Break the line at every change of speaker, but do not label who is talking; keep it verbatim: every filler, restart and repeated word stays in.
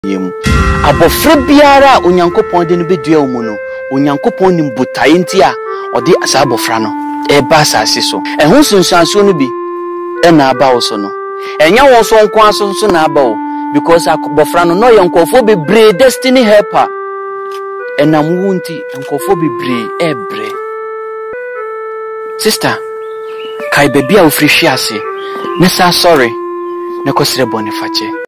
yemu abofra biara onyankopon de no bedua wo no onyankopon nim botaye nti a ode asa abofra no e ba asase so ehun sunsuanso no bi e na aba wo so no enya wo so nko aso so na aba wo because abofra no no yankofo be bre destiny helper enam wo nti yankofo be bre e bre sister kai baby a ofri hwe ase ne sa sorry ne kosire bonifache